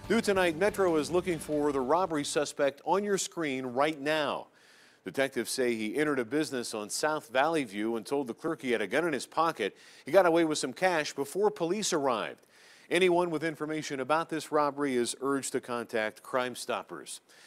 New tonight, Metro is looking for the robbery suspect on your screen right now. Detectives say he entered a business on South Valley View and told the clerk he had a gun in his pocket. He got away with some cash before police arrived. Anyone with information about this robbery is urged to contact Crime Stoppers.